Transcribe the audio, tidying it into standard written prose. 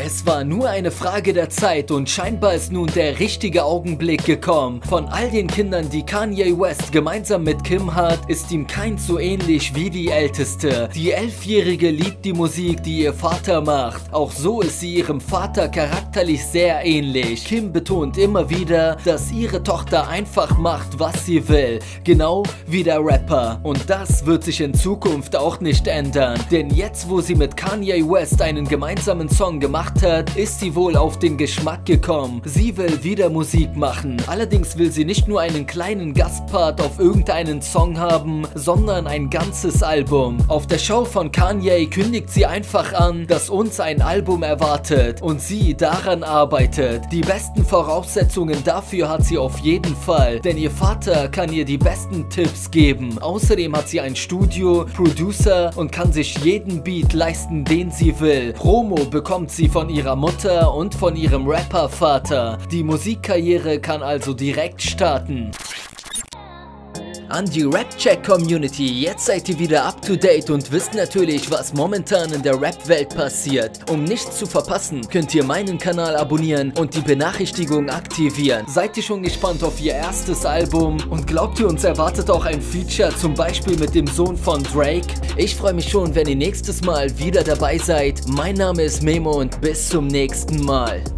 Es war nur eine Frage der Zeit und scheinbar ist nun der richtige Augenblick gekommen. Von all den Kindern, die Kanye West gemeinsam mit Kim hat, ist ihm keins so ähnlich wie die Älteste. Die 11-Jährige liebt die Musik, die ihr Vater macht. Auch so ist sie ihrem Vater charakterlich sehr ähnlich. Kim betont immer wieder, dass ihre Tochter einfach macht, was sie will. Genau wie der Rapper. Und das wird sich in Zukunft auch nicht ändern. Denn jetzt, wo sie mit Kanye West einen gemeinsamen Song gemacht hat, ist sie wohl auf den Geschmack gekommen. Sie will wieder Musik machen. Allerdings will sie nicht nur einen kleinen Gastpart auf irgendeinen Song haben, sondern ein ganzes Album. Auf der Show von Kanye kündigt sie einfach an, dass uns ein Album erwartet und sie daran arbeitet. Die besten Voraussetzungen dafür hat sie auf jeden Fall, denn ihr Vater kann ihr die besten Tipps geben. Außerdem hat sie ein Studio, Producer und kann sich jeden Beat leisten, den sie will. Promo bekommt sie von ihrer Mutter und von ihrem Rappervater. Die Musikkarriere kann also direkt starten. An die Rap-Check-Community, jetzt seid ihr wieder up to date und wisst natürlich, was momentan in der Rap-Welt passiert. Um nichts zu verpassen, könnt ihr meinen Kanal abonnieren und die Benachrichtigung aktivieren. Seid ihr schon gespannt auf ihr erstes Album? Und glaubt ihr, uns erwartet auch ein Feature, zum Beispiel mit dem Sohn von Drake? Ich freue mich schon, wenn ihr nächstes Mal wieder dabei seid. Mein Name ist Memo und bis zum nächsten Mal.